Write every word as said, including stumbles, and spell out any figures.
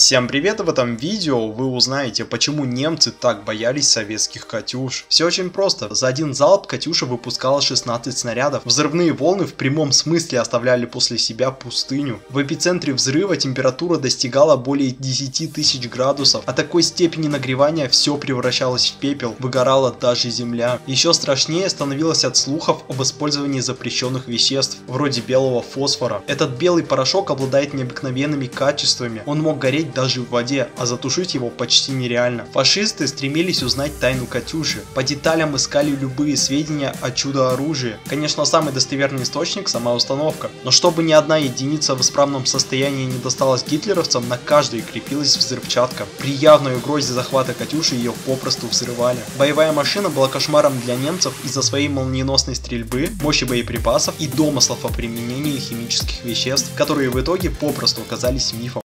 Всем привет, и в этом видео вы узнаете, почему немцы так боялись советских Катюш. Все очень просто. За один залп Катюша выпускала шестнадцать снарядов. Взрывные волны в прямом смысле оставляли после себя пустыню. В эпицентре взрыва температура достигала более десяти тысяч градусов. От такой степени нагревания все превращалось в пепел, выгорала даже земля. Еще страшнее становилось от слухов об использовании запрещенных веществ, вроде белого фосфора. Этот белый порошок обладает необыкновенными качествами. Он мог гореть даже в воде, а затушить его почти нереально. Фашисты стремились узнать тайну Катюши. По деталям искали любые сведения о чудо-оружии. Конечно, самый достоверный источник — сама установка. Но чтобы ни одна единица в исправном состоянии не досталась гитлеровцам, на каждой крепилась взрывчатка. При явной угрозе захвата Катюши ее попросту взрывали. Боевая машина была кошмаром для немцев из-за своей молниеносной стрельбы, мощи боеприпасов и домыслов о применении химических веществ, которые в итоге попросту оказались мифом.